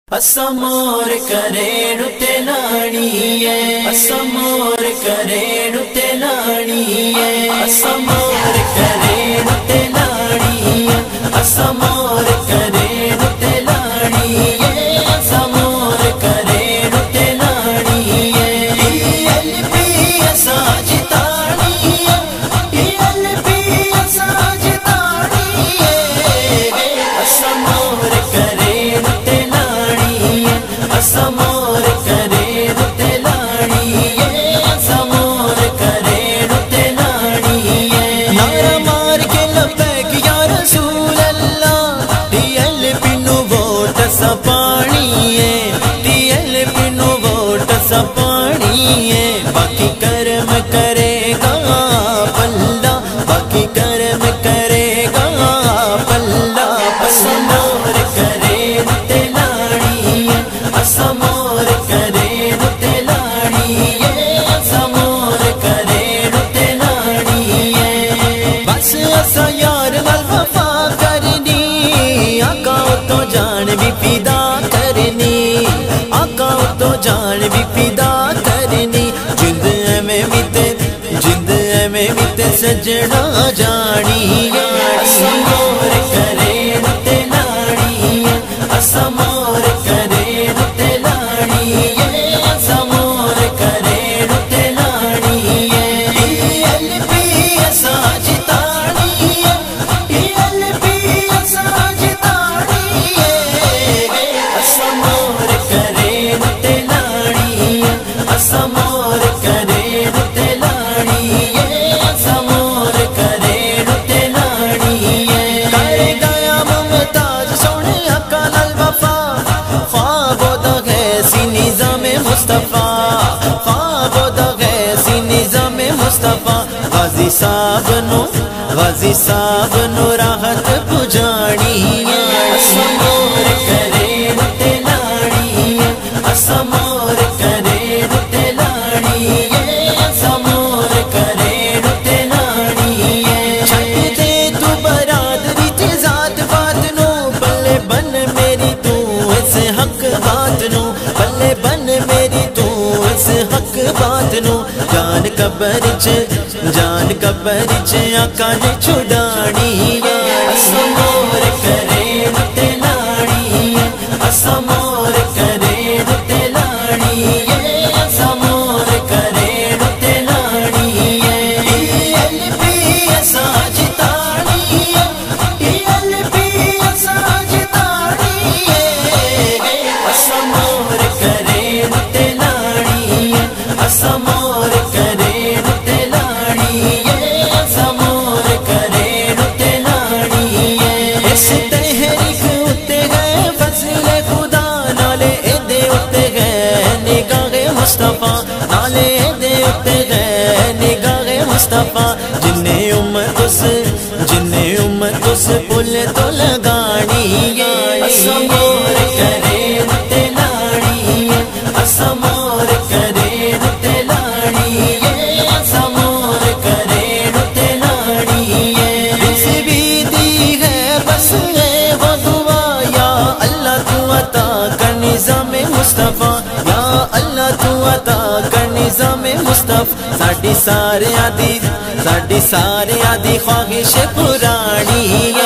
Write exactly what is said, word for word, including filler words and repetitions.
असमोर करेणु ते लाणीए असमोर करेणु ते लाणीए असमोर करेणु ते लाणीए असमोर करेणु ते लाणीए असमोर करेणु ते लाणीए एल पी साजिताणीए एल पी साजिताणीए असमोर करेणु ते असमोर करेणु ते लाणीए असमोर करेणु ते लाणीए नारा मार के लब्बैक या रसूल अल्लाह टीएल पिनु वोट सा पाणीए टीएल पिनु वोट सा पाणीए बाकी कर्म करेगा पल्ला बाकी कर्म करेगा पल्ला असमोर करेणु ते लाणीए असमोर करेणु ते लाणीए असमोर करेणु ते लाणीए बस असा यार नाल वफा करनी आका तो जान भी फिदा करनी आका तो जान भी फिदा करनी जिंद में बीते जिंद में बीते सजना जानी असमोर करेणु ते लाणीए असमोर करेणु ते लाणीए असमोर करेणु ते लाणीए एल पी साजिताणीए एल पी साजिताणीए असमोर करेणु ते लाणीए असमोर करेणु ते लाणीए असमोर करेणु ते लाणीए कर गया मुमताज सोने हक्का नाल वफा ख्वाबो दा गैसी निज़ाम मुस्तफा ख्वाबो दा गैसी निज़ाम मुस्तफा गाजी साहब नो गाजी साहब नो राहत पुजानी असमोर करेणु ते लाणीए असमोर करेणु ते लाणीए असमोर करेणु ते लाणीए छट दे तू बरादरी ते जात बात नो बल्ले बन मेरी तू इस हक बात नो बल्ले बन मेरी तू इस हक बात नो जान कबर च जान कबर च आका ने छुड़ानी असमोर करेणु ते लाणीए असमोर करेणु ते लाणीए असमोर करेणु ते लाणीए एल पी साजिताणीए एल पी साजिताणीए असमोर करेणु ते लाणीए असमोर करेणु ते लाणीए असमोर करेणु ते लाणीए इस तहरीक उत्ते गए फजले खुदा नाले एदे उत्ते गए निगाहे मुस्तफा नाले एदे उत्ते गए निगाहे मुस्तफा जिन्ने उम्मत उस जिन्ने उम्मत उस पुल तो लगानी असमोर करेणु ते लाणीए असमोर करेणु ते लाणीए असमोर करेणु ते लाणीए इस भी दी है बस है वो दुआ या अल्लाह तू अता कर निज़ाम मुस्तफा या अल्लाह तू अता कर निज़ाम मुस्तफा साडी सारे आदि साडी सारे आदि ख्वाहिश पुरानी